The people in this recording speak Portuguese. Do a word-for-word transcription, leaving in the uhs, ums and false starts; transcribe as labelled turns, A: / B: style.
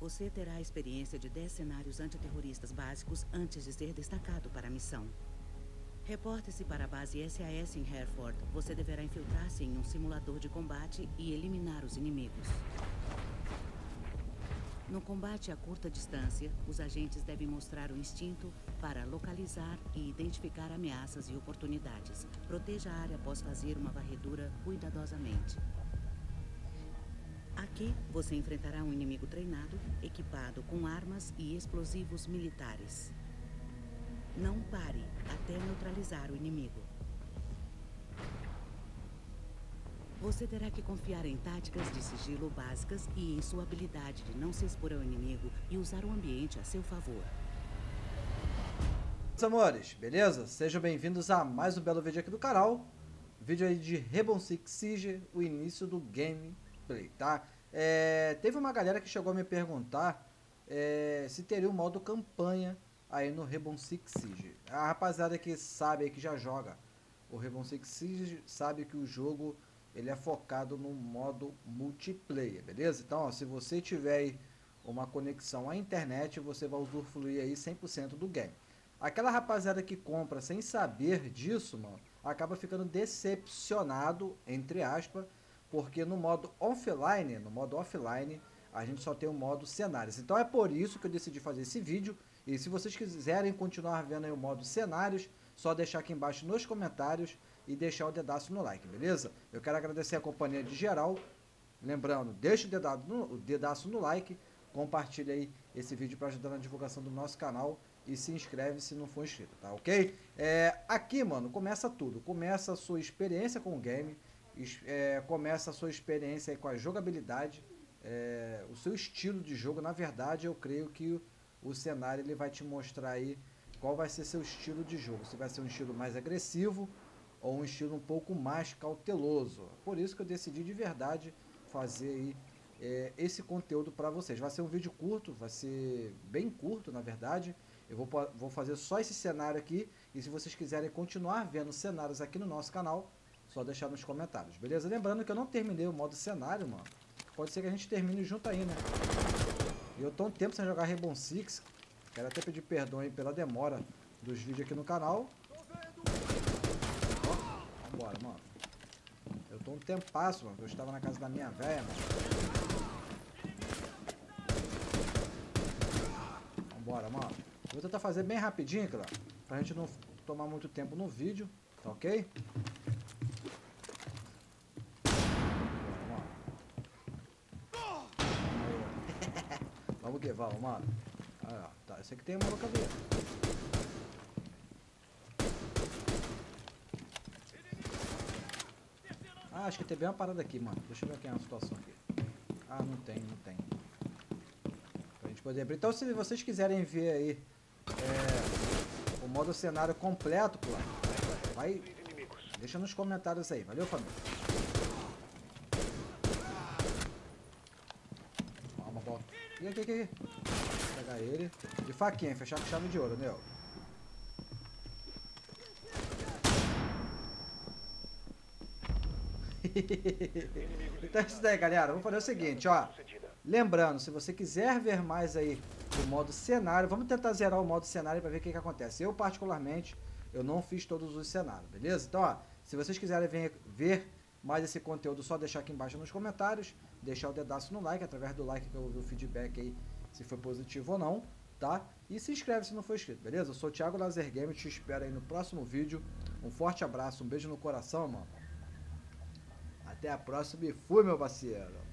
A: Você terá a experiência de dez cenários antiterroristas básicos antes de ser destacado para a missão. Reporte-se para a base S A S em Hereford. Você deverá infiltrar-se em um simulador de combate e eliminar os inimigos. No combate a curta distância, os agentes devem mostrar o instinto para localizar e identificar ameaças e oportunidades. Proteja a área após fazer uma varredura cuidadosamente. Aqui, você enfrentará um inimigo treinado, equipado com armas e explosivos militares. Não pare até neutralizar o inimigo. Você terá que confiar em táticas de sigilo básicas e em sua habilidade de não se expor ao inimigo e usar o ambiente a seu favor.
B: Meus amores, beleza? Sejam bem-vindos a mais um belo vídeo aqui do canal. Vídeo aí de Rainbow Six Siege, o início do gameplay, tá? É, teve uma galera que chegou a me perguntar é, se teria o modo campanha aí no Rainbow Six Siege. A rapaziada que sabe aí, que já joga o Rainbow Six Siege, sabe que o jogo ele é focado no modo multiplayer, beleza? Então, ó, se você tiver aí uma conexão à internet, você vai usufruir aí cem por cento do game. Aquela rapaziada que compra sem saber disso, mano, acaba ficando decepcionado, entre aspas, porque no modo offline, no modo offline, a gente só tem o modo cenários. Então é por isso que eu decidi fazer esse vídeo. E se vocês quiserem continuar vendo aí o modo cenários, só deixar aqui embaixo nos comentários e deixar o dedaço no like, beleza? Eu quero agradecer a companhia de geral. Lembrando, deixa o dedaço no, o dedaço no like, compartilha aí esse vídeo para ajudar na divulgação do nosso canal e se inscreve se não for inscrito, tá ok? É, aqui, mano, começa tudo. Começa a sua experiência com o game, é, começa a sua experiência aí com a jogabilidade, é, o seu estilo de jogo. Na verdade, eu creio que o, o cenário ele vai te mostrar aí qual vai ser seu estilo de jogo. Se vai ser um estilo mais agressivo ou um estilo um pouco mais cauteloso. Por isso que eu decidi de verdade fazer aí é, esse conteúdo para vocês. Vai ser um vídeo curto, vai ser bem curto, na verdade. Eu vou, vou fazer só esse cenário aqui. E se vocês quiserem continuar vendo cenários aqui no nosso canal, só deixar nos comentários, beleza? Lembrando que eu não terminei o modo cenário, mano. Pode ser que a gente termine junto aí, né? E eu tô um tempo sem jogar Rainbow Six. Quero até pedir perdão aí pela demora dos vídeos aqui no canal. Vambora, mano. Eu tô um tempasso, mano. Eu estava na casa da minha velha, mano. Vambora, mano. Vou tentar fazer bem rapidinho, claro, pra gente não tomar muito tempo no vídeo, tá ok? Vamos que vamos, mano. Ah, tá. Esse aqui tem uma louca ali. Ah, acho que tem bem uma parada aqui, mano. Deixa eu ver aqui uma situação aqui. Ah, não tem, não tem. Pra gente poder abrir. Então, se vocês quiserem ver aí é, o modo cenário completo, pô, vai. Deixa nos comentários aí. Valeu, família. Calma, bola. E aqui, aqui, aqui. Vou pegar ele. De faquinha, fechar com chave de ouro, né? Então é isso daí, galera. Vamos fazer o seguinte, ó. Lembrando, se você quiser ver mais aí o modo cenário, vamos tentar zerar o modo cenário para ver o que, que acontece. Eu, particularmente, eu não fiz todos os cenários, beleza? Então, ó, se vocês quiserem ver, ver mais esse conteúdo, só deixar aqui embaixo nos comentários, deixar o dedaço no like, através do like que eu ouvi o feedback aí, se foi positivo ou não, tá? E se inscreve se não for inscrito, beleza? Eu sou o Thiago Lazer Game, te espero aí no próximo vídeo. Um forte abraço, um beijo no coração, mano. Até a próxima e fui, meu parceiro.